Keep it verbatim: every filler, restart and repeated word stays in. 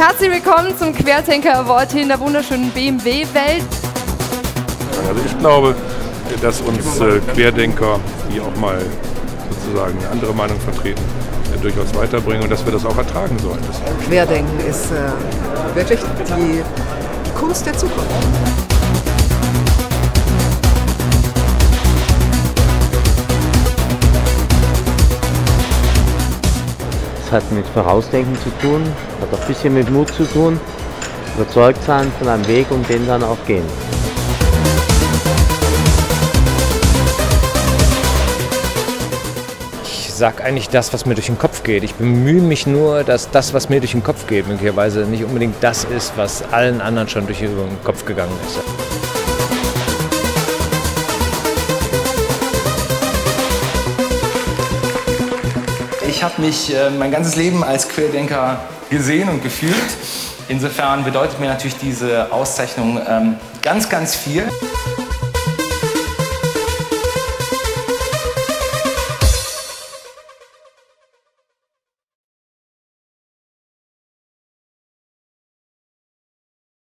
Herzlich willkommen zum Querdenker Award hier in der wunderschönen B M W-Welt. Also ich glaube, dass uns äh, Querdenker, die auch mal sozusagen eine andere Meinung vertreten, äh, durchaus weiterbringen und dass wir das auch ertragen sollen. Das Querdenken ist äh, wirklich die Kunst der Zukunft. Es hat mit Vorausdenken zu tun, hat auch ein bisschen mit Mut zu tun, überzeugt sein von einem Weg und den dann auch gehen. Ich sage eigentlich das, was mir durch den Kopf geht. Ich bemühe mich nur, dass das, was mir durch den Kopf geht, möglicherweise nicht unbedingt das ist, was allen anderen schon durch den Kopf gegangen ist. Ich habe mich äh, mein ganzes Leben als Querdenker gesehen und gefühlt. Insofern bedeutet mir natürlich diese Auszeichnung ähm, ganz, ganz viel.